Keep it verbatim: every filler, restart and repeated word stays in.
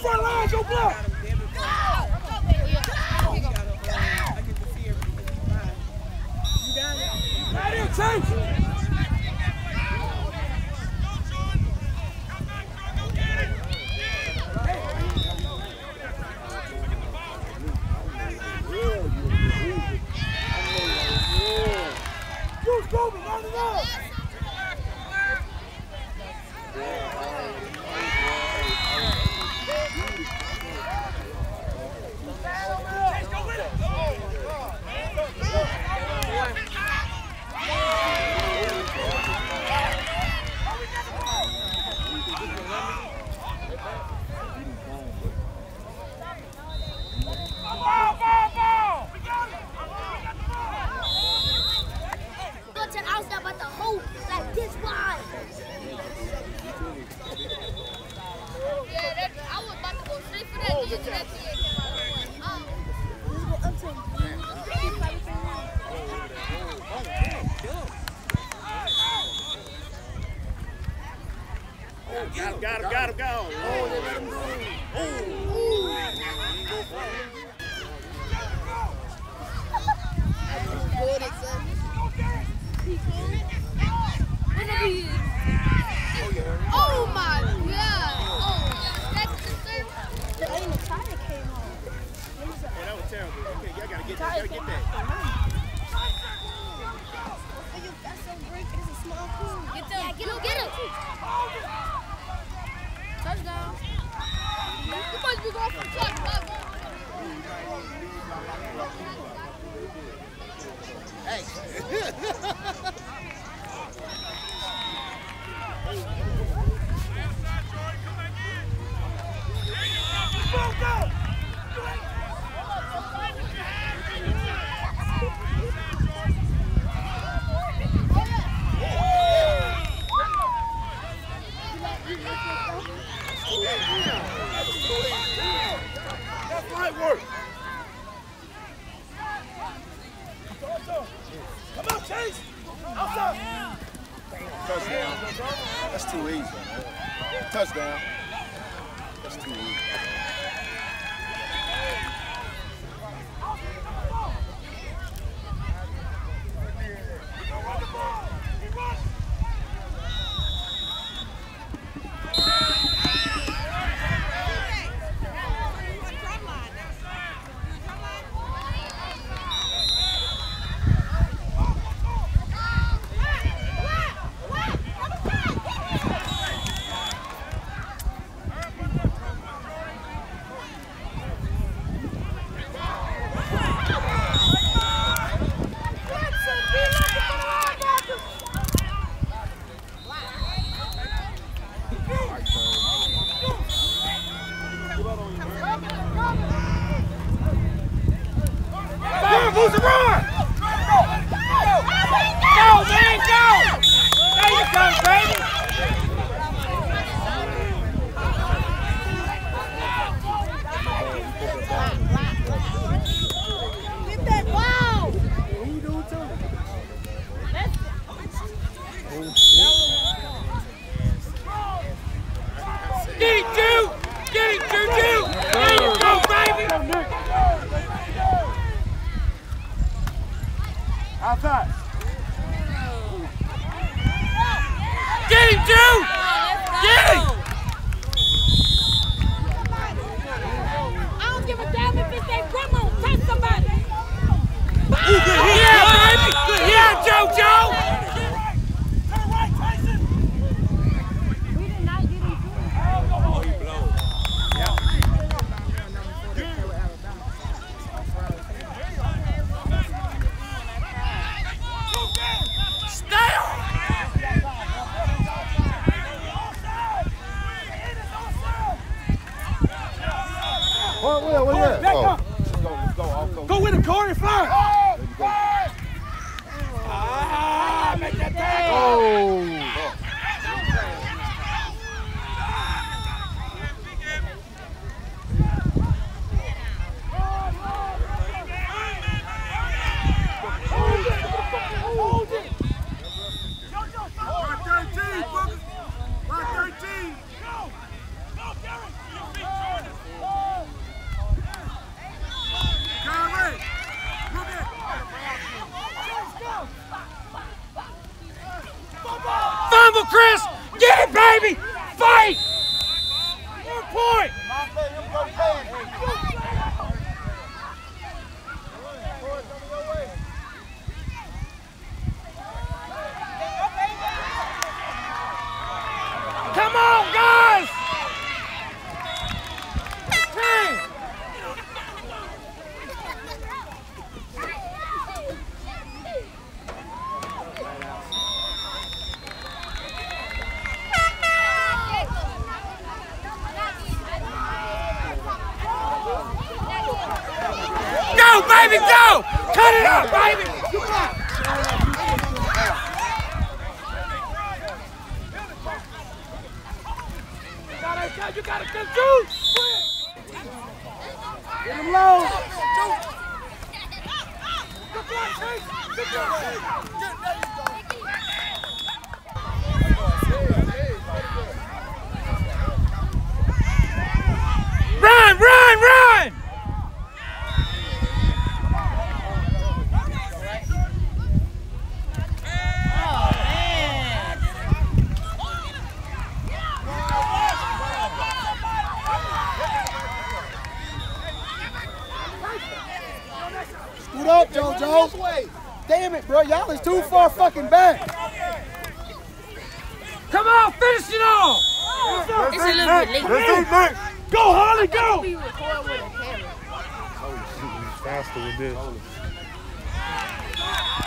front line, your block. Right in, Chase. Bruce, go, run it up. Got him, got him, got him, got him. Oh, they let him go. Oh. Oh my God. Oh, that's the third. The tire came off. Oh, that was terrible. Okay, y'all gotta get that. Gotta get that. That's so great. It's a small pool. Get them. Yeah, get him. Get him. Touchdown. You must be going for the touchdown. Hey. Go, go. That's right work. Come on, Chase. Outside. Touchdown. That's too easy. Touchdown. That's too easy. Who's the run? Go, man, go! There you go, baby! Get that ball! What you doing to him? Get it, Jude! Get it, Jude, Jude! There you go, baby! Outside. Fumble, Chris! Get it, baby! Fight! One point! Come on, guys! Ten! Go, baby, go! Cut it up, baby! You gotta come through! Get him low! Good block, Chase! Good block, Run, run, run! Scoot up, JoJo. Damn it, bro. Y'all is too far fucking back. Come on, finish it off! It's a little bit late. Go, Harley, go! We record with a camera. Oh, shoot, he's faster with this.